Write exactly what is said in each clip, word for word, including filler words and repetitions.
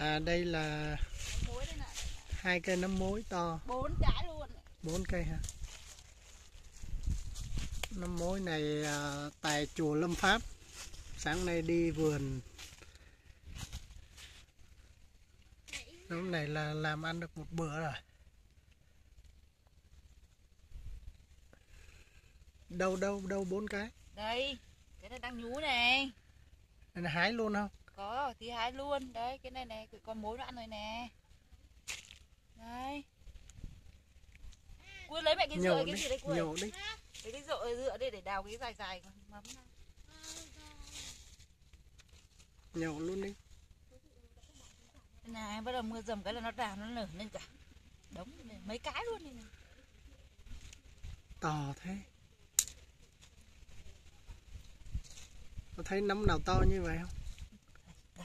À đây là hai cây nấm mối to. Bốn trái luôn. Bốn cây hả? Nấm mối này à, tại chùa Lâm Pháp. Sáng nay đi vườn. Nấm này là làm ăn được một bữa rồi. Đâu đâu đâu bốn cái. Đây, cái này đang nhú này. Này là hái luôn không? Có thì hái luôn. Đấy, cái này này, con mối nó ăn rồi nè. Đây. Cui lấy mẹ cái dựa cái gì đấy Cui. Nhổ đi. Lấy cái dựa dựa đây để đào cái dài dài mắm này. Nhổ luôn đi. Này, bắt đầu mưa dầm cái là nó đào nó nở lên cả. Đống mấy cái luôn này. To thế. Có thấy nấm nào to như vậy không? Đây.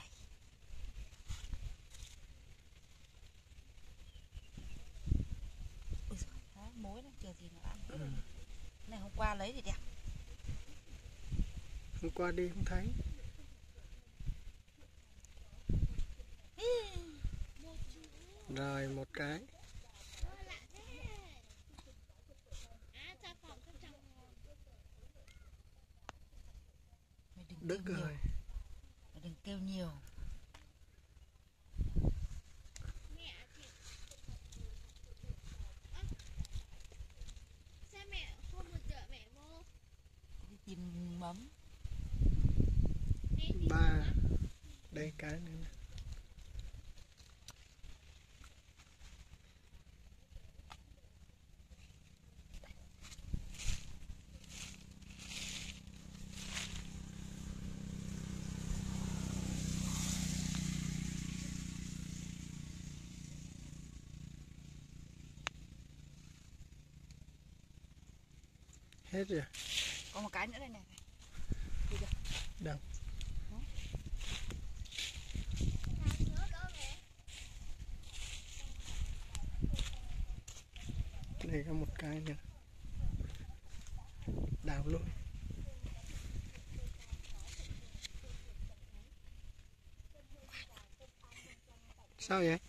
Ôi giời, đó, mối nó chờ gì nó ăn. Ừ. Này hôm qua lấy thì đẹp. Hôm qua đi không thấy. Rồi một cái. Đứt rồi. Đừng kêu nhiều. Sao mẹ không một chợ mẹ vô? Đi tìm mắm. Ba. Đây cái nữa nè. Hết rồi. Còn một cái nữa đây này. Đâu? Đây có một cái nữa. Đào luôn. Sao vậy?